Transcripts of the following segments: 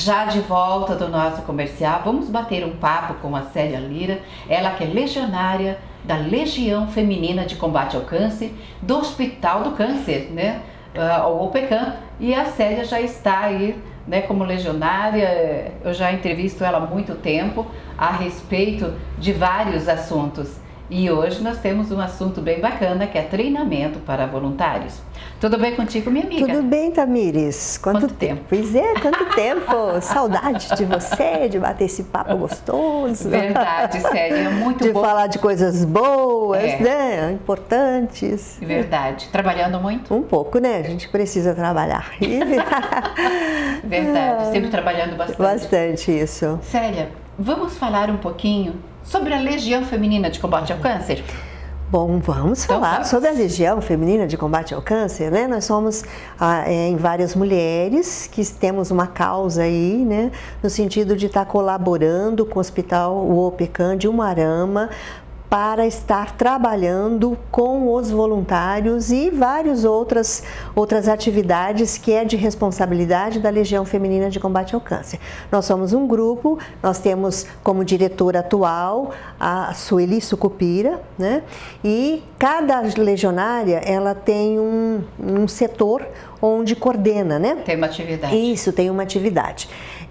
Já de volta do nosso comercial, vamos bater um papo com a Célia Lira, ela que é legionária da Legião Feminina de Combate ao Câncer, do Hospital do Câncer, né? O OPECAM, e a Célia já está aí, né, como legionária. Eu já entrevisto ela há muito tempo a respeito de vários assuntos. E hoje nós temos um assunto bem bacana, que é treinamento para voluntários. Tudo bem contigo, minha amiga? Tudo bem, Tamires. Quanto tempo? Pois é, quanto tempo. Saudade de você, de bater esse papo gostoso. Verdade, Célia, é muito bom. De falar de coisas boas, né? Importantes. Verdade. Trabalhando muito? Um pouco, né? A gente precisa trabalhar. Verdade, sempre trabalhando bastante. Bastante, isso. Célia, vamos falar um pouquinho sobre a Legião Feminina de Combate ao Câncer? Bom, vamos falar sobre a Legião Feminina de Combate ao Câncer, né? Nós somos em várias mulheres que temos uma causa aí, né? No sentido de estar colaborando com o Hospital OPECAM de Umuarama para estar trabalhando com os voluntários e várias outras atividades que é de responsabilidade da Legião Feminina de Combate ao Câncer. Nós somos um grupo, nós temos como diretora atual a Sueli Sucupira, né? E cada legionária, ela tem um setor onde coordena, né? Tem uma atividade. Isso, tem uma atividade.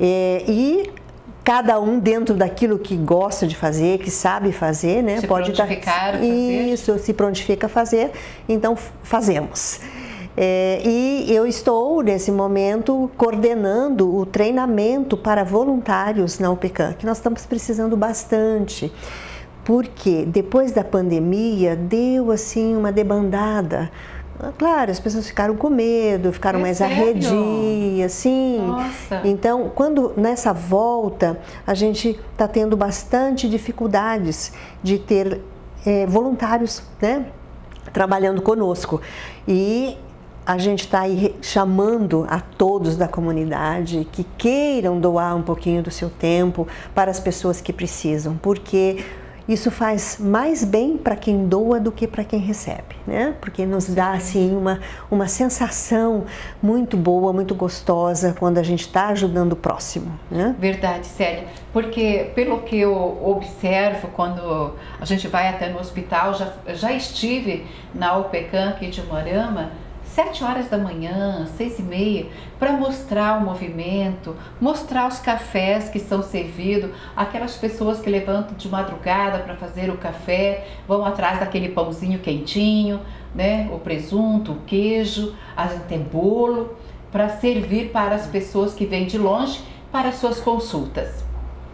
Cada um dentro daquilo que gosta de fazer, que sabe fazer, né? Se pode prontificar a fazer. Isso, se prontifica a fazer, então fazemos. E eu estou, nesse momento, coordenando o treinamento para voluntários na OPECAM, que nós estamos precisando bastante, porque depois da pandemia deu assim uma debandada. Claro, as pessoas ficaram com medo, ficaram mais arredias, sim. Nossa. Então, nessa volta, a gente está tendo bastante dificuldades de ter voluntários, né, trabalhando conosco. E a gente está aí chamando a todos da comunidade que queiram doar um pouquinho do seu tempo para as pessoas que precisam, porque isso faz mais bem para quem doa do que para quem recebe, né? Porque nos dá assim uma sensação muito boa, muito gostosa quando a gente está ajudando o próximo, né? Verdade, Célia, porque pelo que eu observo quando a gente vai até no hospital, já estive na OPECAM aqui de Umuarama, 7 horas da manhã, 6h30, para mostrar o movimento, mostrar os cafés que são servidos, aquelas pessoas que levantam de madrugada para fazer o café, vão atrás daquele pãozinho quentinho, né? O presunto, o queijo, até bolo, para servir para as pessoas que vêm de longe para as suas consultas.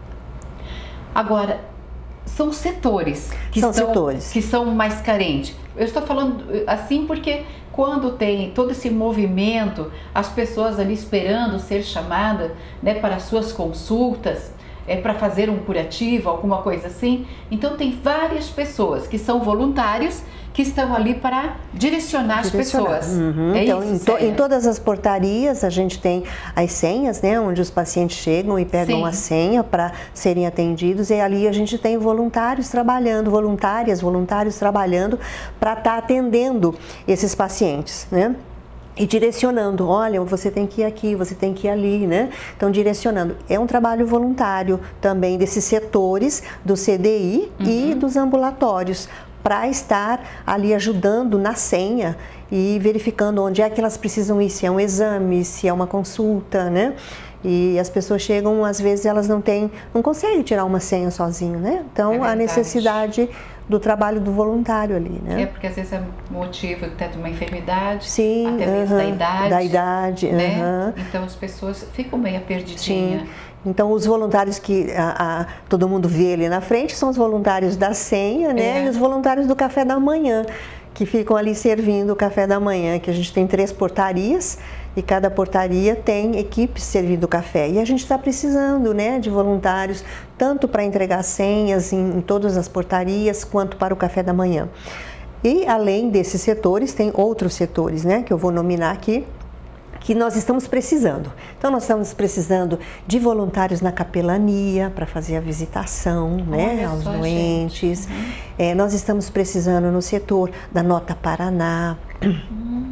Agora, são setores que são mais carentes. Eu estou falando assim porque quando tem todo esse movimento, as pessoas ali esperando ser chamada, né, para as suas consultas, para fazer um curativo, alguma coisa assim. Então tem várias pessoas que são voluntários que estão ali para direcionar as pessoas. Uhum. Então, em todas as portarias a gente tem as senhas, né, onde os pacientes chegam e pegam a senha para serem atendidos, e ali a gente tem voluntários trabalhando, voluntários trabalhando para estar atendendo esses pacientes, né? E direcionando, olha, você tem que ir aqui, você tem que ir ali, né? Então, direcionando. É um trabalho voluntário também desses setores do CDI e dos ambulatórios, para estar ali ajudando na senha e verificando onde é que elas precisam ir, se é um exame, se é uma consulta, né? E as pessoas chegam, às vezes elas não conseguem tirar uma senha sozinho, né? Então, a necessidade do trabalho do voluntário ali, né? Porque às vezes é motivo até de uma enfermidade, sim, até mesmo da idade, né? Então as pessoas ficam meio perdidinhas. Então, os voluntários que todo mundo vê ali na frente são os voluntários da senha, né? E os voluntários do café da manhã, que ficam ali servindo o café da manhã, que a gente tem 3 portarias e cada portaria tem equipes servindo café. E a gente está precisando, né, de voluntários, tanto para entregar senhas em todas as portarias, quanto para o café da manhã. E além desses setores, tem outros setores, né, que eu vou nominar aqui, que nós estamos precisando. Então, nós estamos precisando de voluntários na capelania para fazer a visitação, né, aos doentes. Nós estamos precisando no setor da Nota Paraná.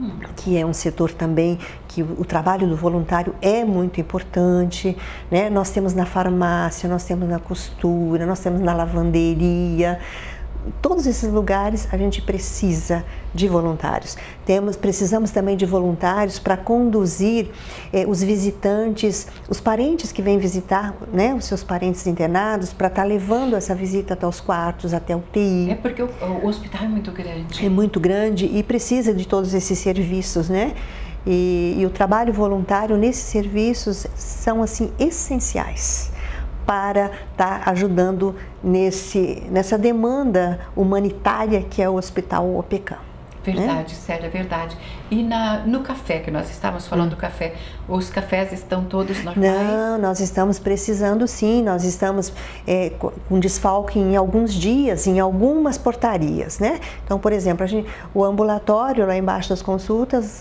que é um setor também que o trabalho do voluntário é muito importante, né? Nós temos na farmácia, nós temos na costura, nós temos na lavanderia. Todos esses lugares a gente precisa de voluntários. Precisamos também de voluntários para conduzir os visitantes, os parentes que vêm visitar, né, os seus parentes internados, para estar levando essa visita até os quartos, até o UTI. É porque o hospital é muito grande. É muito grande e precisa de todos esses serviços, né? E o trabalho voluntário nesses serviços são assim essenciais para estar ajudando nessa demanda humanitária que é o Hospital OPECAM. Verdade, né? Célia, é verdade. E no café, que nós estávamos falando do café, os cafés estão todos normais? Não, nós estamos precisando sim, nós estamos com desfalque em alguns dias, em algumas portarias, né? Então, por exemplo, o ambulatório lá embaixo das consultas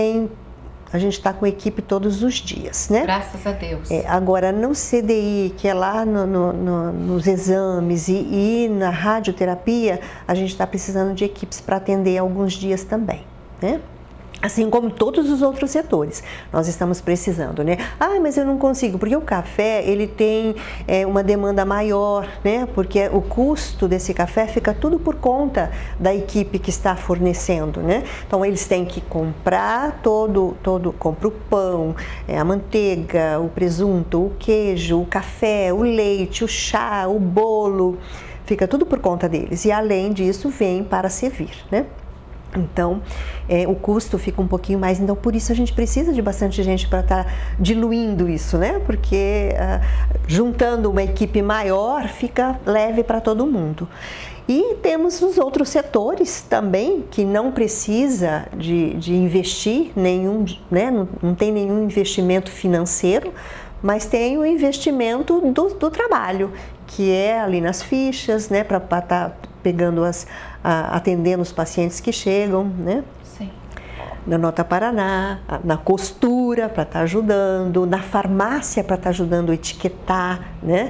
a gente está com equipe todos os dias, né? Graças a Deus. Agora, no CDI, que é lá nos exames e na radioterapia, a gente está precisando de equipes para atender alguns dias também, né? Assim como todos os outros setores, nós estamos precisando, né? Mas eu não consigo, porque o café, ele tem uma demanda maior, né? Porque o custo desse café fica tudo por conta da equipe que está fornecendo, né? Então, eles têm que comprar compra o pão, a manteiga, o presunto, o queijo, o café, o leite, o chá, o bolo, fica tudo por conta deles. E, além disso, vem para servir, né? Então, o custo fica um pouquinho mais, então por isso a gente precisa de bastante gente para estar diluindo isso, né? Porque juntando uma equipe maior fica leve para todo mundo. E temos os outros setores também que não precisa de investir nenhum, né? Não tem nenhum investimento financeiro, mas tem o investimento do trabalho, que é ali nas fichas, né? Para estar atendendo os pacientes que chegam, né? Sim. Na Nota Paraná, na costura para estar ajudando, na farmácia para estar ajudando a etiquetar, né?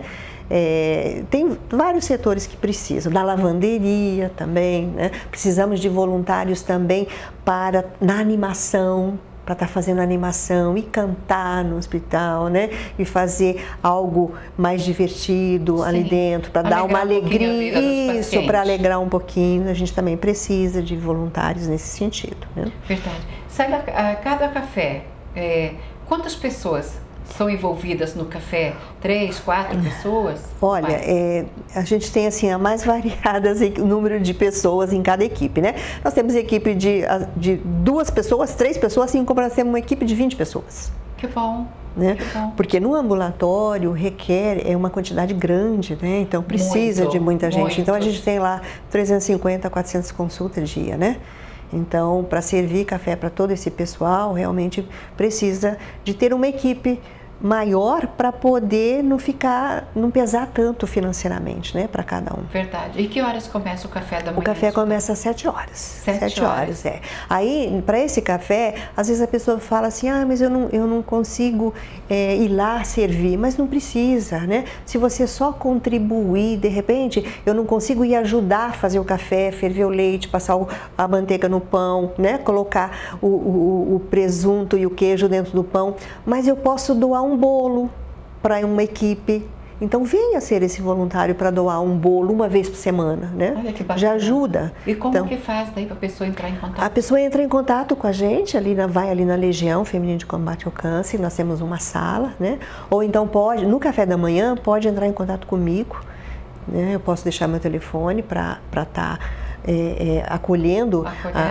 Tem vários setores que precisam, na lavanderia também, né? Precisamos de voluntários também na animação, para estar fazendo animação e cantar no hospital, né? E fazer algo mais divertido ali dentro, para dar uma alegria, isso, para alegrar um pouquinho. A gente também precisa de voluntários nesse sentido, né? Verdade. Sabe, cada café, quantas pessoas são envolvidas no café? 3, 4 pessoas? Olha, a gente tem assim a mais variadas número de pessoas em cada equipe, né? Nós temos equipe de 2 pessoas, 3 pessoas, assim como nós temos uma equipe de 20 pessoas. Que bom. Né? Que bom. Porque no ambulatório requer uma quantidade grande, né? Então precisa de muita gente. Muito. Então a gente tem lá 350, 400 consultas dia, né? Então, para servir café para todo esse pessoal, realmente precisa de ter uma equipe maior para poder não pesar tanto financeiramente, né, para cada um. Verdade. E que horas começa o café da manhã? O café começa às 7 horas. 7 horas. Aí, para esse café, às vezes a pessoa fala assim, mas eu não consigo ir lá servir, mas não precisa, né? Se você só contribuir, de repente, eu não consigo ir ajudar a fazer o café, ferver o leite, passar a manteiga no pão, né? Colocar o presunto e o queijo dentro do pão, mas eu posso doar um bolo para uma equipe. Então venha ser esse voluntário para doar um bolo uma vez por semana, né? Olha que bacana. Já ajuda. E como que faz daí para a pessoa entrar em contato? A pessoa entra em contato com a gente, vai ali na Legião Feminina de Combate ao Câncer, nós temos uma sala, né? Ou então no café da manhã, pode entrar em contato comigo, né? Eu posso deixar meu telefone para estar acolhendo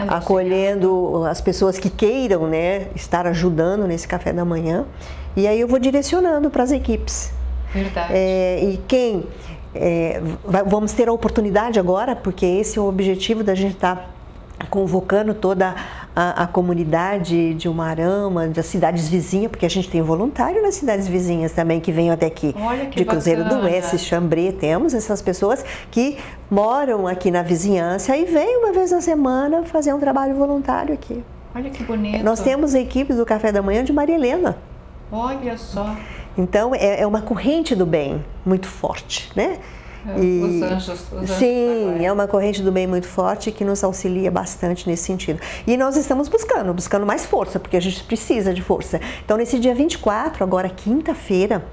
as pessoas que queiram, né, estar ajudando nesse café da manhã. E aí eu vou direcionando para as equipes. Verdade. Vamos ter a oportunidade agora, porque esse é o objetivo da gente estar convocando toda a comunidade de Umuarama, das cidades vizinhas, porque a gente tem voluntário nas cidades vizinhas também que vêm até aqui. Olha que de Cruzeiro bacana. do Oeste, Xambrê, temos essas pessoas que moram aqui na vizinhança e vêm uma vez na semana fazer um trabalho voluntário aqui. Olha que bonito. Nós temos a equipe do Café da Manhã de Maria Helena. Olha só. Então, é uma corrente do bem muito forte, né? Os anjos sim, é uma corrente do bem muito forte que nos auxilia bastante nesse sentido. E nós estamos buscando mais força, porque a gente precisa de força. Então, nesse dia 24, agora quinta-feira,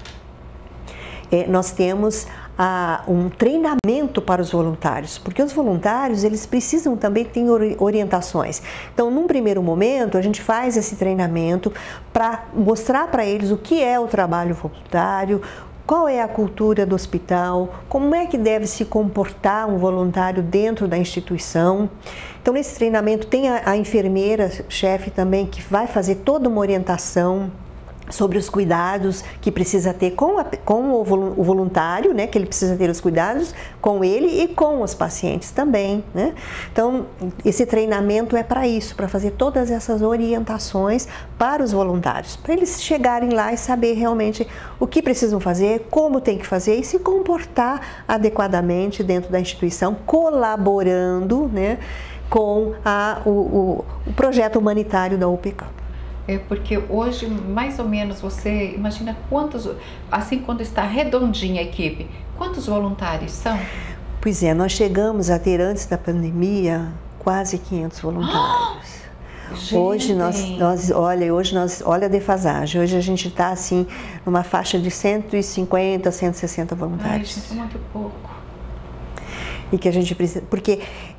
nós temos um treinamento para os voluntários, porque os voluntários, eles precisam também ter orientações. Então, num primeiro momento, a gente faz esse treinamento para mostrar para eles o que é o trabalho voluntário, qual é a cultura do hospital, como é que deve se comportar um voluntário dentro da instituição. Então, nesse treinamento tem a enfermeira-chefe também, que vai fazer toda uma orientação sobre os cuidados que precisa ter com o voluntário, né, que ele precisa ter os cuidados com ele e com os pacientes também, né? Então, esse treinamento é para isso, para fazer todas essas orientações para os voluntários, para eles chegarem lá e saber realmente o que precisam fazer, como tem que fazer e se comportar adequadamente dentro da instituição, colaborando, né, com o projeto humanitário da UPK. Porque hoje, mais ou menos, você imagina quantos, assim quando está redondinha a equipe, quantos voluntários são? Pois é, nós chegamos a ter antes da pandemia quase 500 voluntários. Hoje olha a defasagem, hoje a gente está assim numa faixa de 150, 160 voluntários. Ai, gente, é muito pouco. E que a gente precisa, porque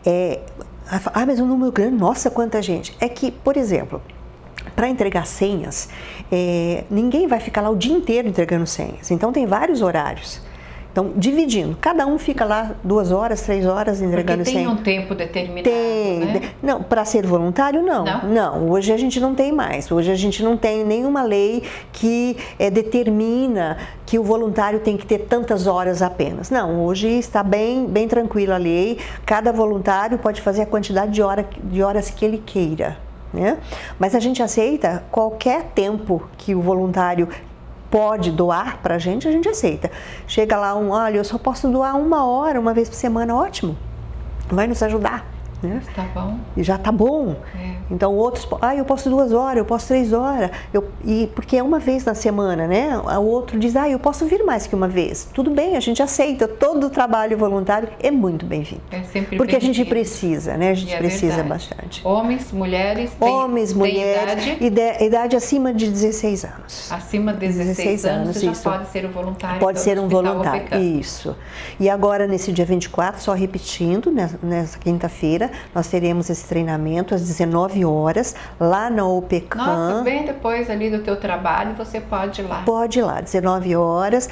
mas um número grande, nossa, quanta gente. É que, por exemplo, para entregar senhas, ninguém vai ficar lá o dia inteiro entregando senhas. Então, tem vários horários. Então, dividindo. Cada um fica lá 2 horas, 3 horas entregando senha. Porque tem um tempo determinado, né? Não, para ser voluntário, não. Não, hoje a gente não tem mais. Hoje a gente não tem nenhuma lei que determina que o voluntário tem que ter tantas horas apenas. Não, hoje está bem tranquila a lei. Cada voluntário pode fazer a quantidade de horas que ele queira, né? Mas a gente aceita qualquer tempo que o voluntário pode doar para a gente aceita. Chega lá olha, eu só posso doar 1 hora, uma vez por semana, ótimo. Vai nos ajudar, né? Tá bom. E já tá bom. Então outros, eu posso 2 horas, eu posso 3 horas, porque é uma vez na semana, né? O outro diz, eu posso vir mais que uma vez. Tudo bem, a gente aceita. Todo o trabalho voluntário é muito bem-vindo. É sempre porque a gente precisa, né? A gente precisa verdade. Bastante. Homens, mulheres, mulheres, idade acima de 16 anos. Acima de 16 anos, você já pode ser um voluntário. Pode ser um voluntário, UPK. Isso. E agora, nesse dia 24, só repetindo, nessa quinta-feira, nós teremos esse treinamento às 19 horas, lá na UPK. Nossa, bem depois ali do teu trabalho, você pode ir lá. Pode ir lá, 19 horas,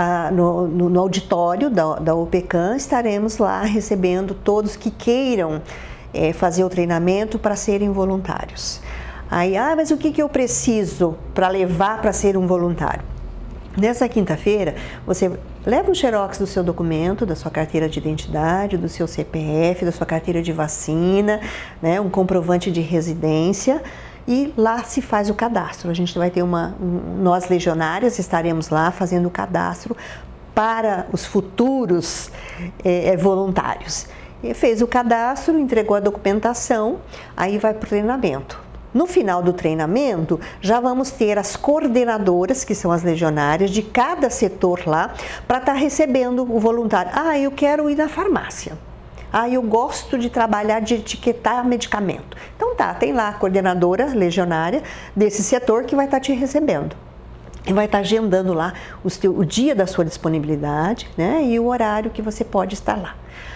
no auditório da UPK, estaremos lá recebendo todos que queiram fazer o treinamento para serem voluntários. Aí, mas o que eu preciso para levar para ser um voluntário? Nessa quinta-feira, você leva um xerox do seu documento, da sua carteira de identidade, do seu CPF, da sua carteira de vacina, né, um comprovante de residência, e lá se faz o cadastro. A gente vai ter nós legionárias estaremos lá fazendo o cadastro para os futuros voluntários. E fez o cadastro, entregou a documentação, aí vai para o treinamento. No final do treinamento, já vamos ter as coordenadoras, que são as legionárias, de cada setor lá, para estar recebendo o voluntário. Eu quero ir na farmácia. Eu gosto de trabalhar, de etiquetar medicamento. Então tem lá a coordenadora legionária desse setor que vai estar te recebendo. E vai estar agendando lá o dia da sua disponibilidade, né, e o horário que você pode estar lá.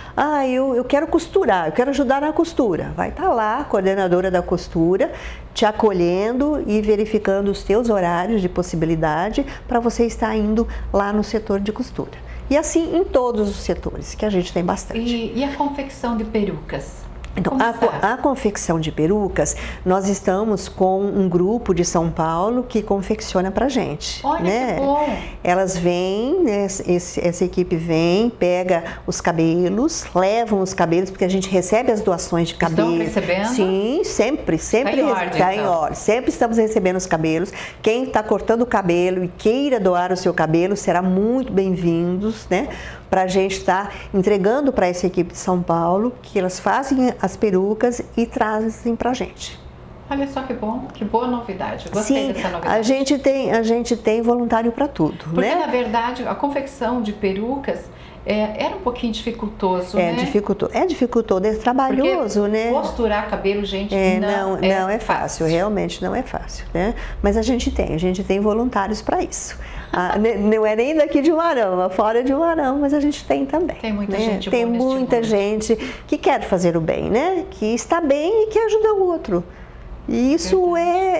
Eu quero costurar, eu quero ajudar na costura. Vai estar lá a coordenadora da costura te acolhendo e verificando os teus horários de possibilidade para você estar indo lá no setor de costura. E assim em todos os setores, que a gente tem bastante. E a confecção de perucas? Então, a confecção de perucas, nós estamos com um grupo de São Paulo que confecciona pra gente. Olha, né? Que bom! Elas vêm, né, essa equipe vem, pega os cabelos, levam os cabelos, porque a gente recebe as doações de cabelo. Estão recebendo? Sim, sempre está em ordem. Sempre estamos recebendo os cabelos. Quem está cortando o cabelo e queira doar o seu cabelo, será muito bem-vindos, né? Para a gente estar entregando para essa equipe de São Paulo, que elas fazem as perucas e trazem para a gente. Olha só que bom, que boa novidade. Gostei dessa novidade. A gente tem voluntário para tudo. Porque, né? na verdade, a confecção de perucas era um pouquinho dificultoso, né? É dificultoso, é trabalhoso, porque né? Posturar cabelo, gente, não é fácil, realmente não é fácil, né? Mas a gente tem voluntários para isso. Não é nem daqui de Umuarama, fora de Umuarama, mas a gente tem também. Tem muita né? gente Tem boa muita gente que quer fazer o bem, né? Que está bem e que ajuda o outro. E isso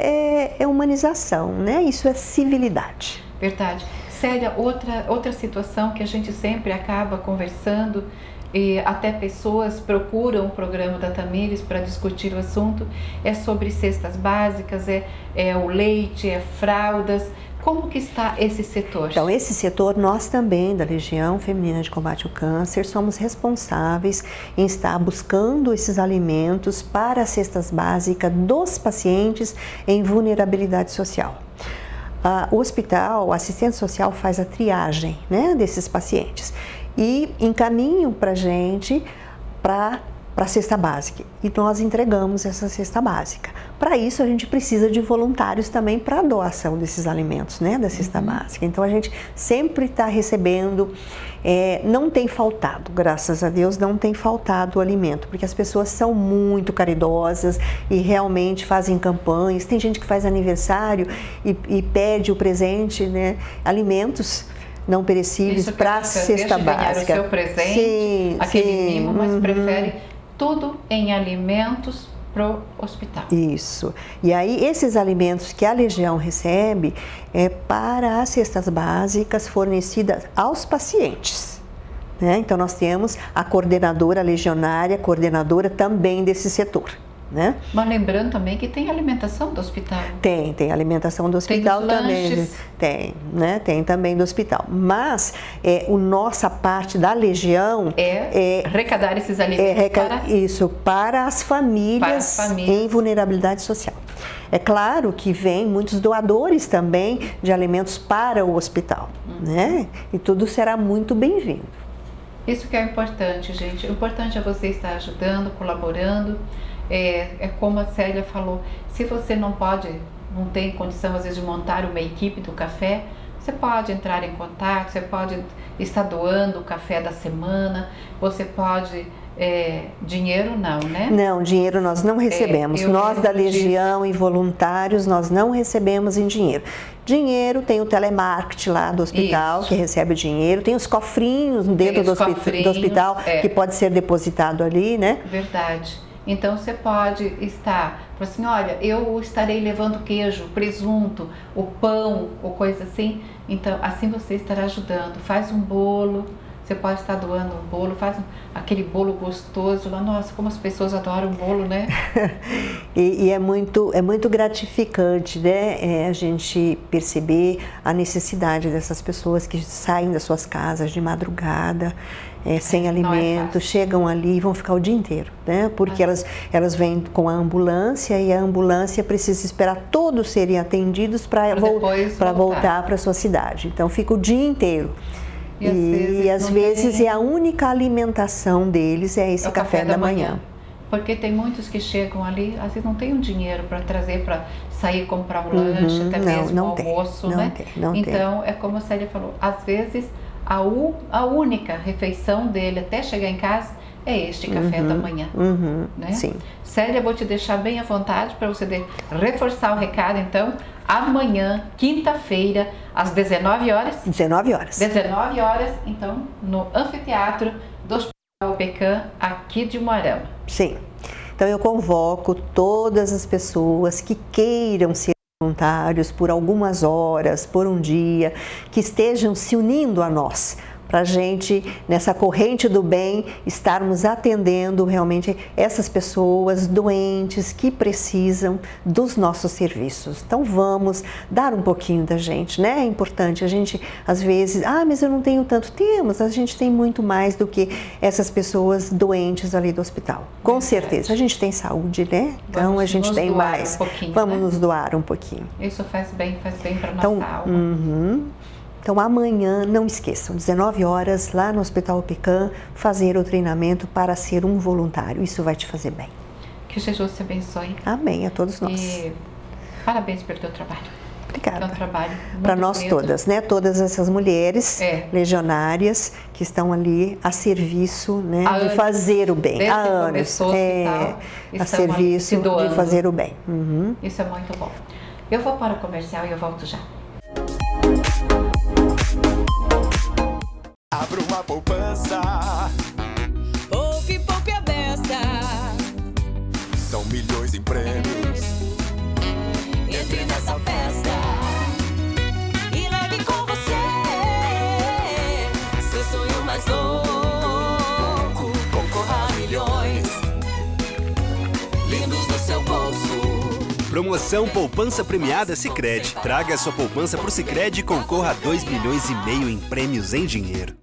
é humanização, né? Isso é civilidade. Verdade. Célia, outra situação que a gente sempre acaba conversando, e até pessoas procuram o programa da Tamires para discutir o assunto, é sobre cestas básicas, é o leite, é fraldas. Como que está esse setor? Então, esse setor, nós também, da Legião Feminina de Combate ao Câncer, somos responsáveis em estar buscando esses alimentos para as cestas básicas dos pacientes em vulnerabilidade social. O hospital, a assistente social faz a triagem, né, desses pacientes e encaminham para a gente para a cesta básica e nós entregamos essa cesta básica. Para isso a gente precisa de voluntários também para a doação desses alimentos, né, da cesta básica. Então a gente sempre está recebendo, não tem faltado, graças a Deus, não tem faltado o alimento, porque as pessoas são muito caridosas e realmente fazem campanhas. Tem gente que faz aniversário e pede o presente, né, alimentos não perecíveis para a cesta básica. O seu presente, aquele mimo, mas prefere tudo em alimentos para o hospital. Isso. E aí esses alimentos que a Legião recebe é para as cestas básicas fornecidas aos pacientes. Né? Então nós temos a coordenadora legionária, coordenadora também desse setor. Né? Mas lembrando também que tem alimentação do hospital. Tem alimentação do hospital também. Lanches. Tem também do hospital. Mas nossa parte da Legião arrecadar esses alimentos para as famílias em vulnerabilidade social. É claro que vem muitos doadores também de alimentos para o hospital, né? E tudo será muito bem-vindo. Isso que é importante, gente. O importante é você estar ajudando, colaborando. É como a Célia falou, se você não tem condição às vezes de montar uma equipe do café, você pode entrar em contato, você pode estar doando o café da semana, você pode... dinheiro não, né? Não, dinheiro nós não recebemos. Nós da Legião e voluntários, nós não recebemos em dinheiro. Dinheiro tem o telemarketing lá do hospital, que recebe dinheiro, tem os cofrinhos dentro do hospital que pode ser depositado ali, né? Verdade. Então você pode estar, assim, olha, eu estarei levando queijo, presunto, o pão ou coisa assim. Então assim você estará ajudando. Faz um bolo, você pode estar doando um bolo, faz aquele bolo gostoso lá. Nossa, como as pessoas adoram bolo, né? e é muito gratificante, né? A gente perceber a necessidade dessas pessoas que saem das suas casas de madrugada, sem alimento, chegam ali e vão ficar o dia inteiro, né? Porque elas vêm com a ambulância e a ambulância precisa esperar todos serem atendidos para voltar para a sua cidade. Então fica o dia inteiro. E às vezes a única alimentação deles é esse café da manhã. Porque tem muitos que chegam ali, às vezes não tem o dinheiro para trazer, para sair comprar um lanche, até mesmo um almoço, né? Então, é como a Célia falou, às vezes a única refeição dele até chegar em casa é este café da manhã. Né? Sim. Célia, vou te deixar bem à vontade para você reforçar o recado, então, amanhã, quinta-feira, às 19 horas. 19 horas. 19 horas, então, no anfiteatro do Hospital PECAM, aqui de Umuarama. Sim. Então, eu convoco todas as pessoas que queiram ser voluntários por algumas horas, por um dia, que estejam se unindo a nós, para a gente, nessa corrente do bem, estarmos atendendo realmente essas pessoas doentes que precisam dos nossos serviços. Então vamos dar um pouquinho da gente, né? É importante, a gente às vezes, mas eu não tenho tanto, a gente tem muito mais do que essas pessoas doentes ali do hospital. Com certeza, a gente tem saúde, né? Então a gente tem mais. Vamos nos doar um pouquinho. Isso faz bem para nossa alma. Então amanhã, não esqueçam, 19 horas, lá no Hospital PECAM, fazer o treinamento para ser um voluntário. Isso vai te fazer bem. Que Jesus te abençoe. Amém, a todos nós. E parabéns pelo teu trabalho. Obrigada. Obrigada. É um trabalho muito para nós bonito. todas, né? Todas essas mulheres legionárias que estão ali a serviço, né, de fazer o bem. Há anos, a serviço de fazer o bem. Uhum. Isso é muito bom. Eu vou para o comercial e eu volto já. Abra uma poupança. Poupe, poupe a beça. São milhões em prêmios. Entre nessa festa e leve com você seu sonho mais louco. Concorra a milhões lindos no seu bolso. Promoção Poupança Premiada Sicredi. Traga sua poupança pro Sicredi e concorra a 2,5 milhões em prêmios em dinheiro.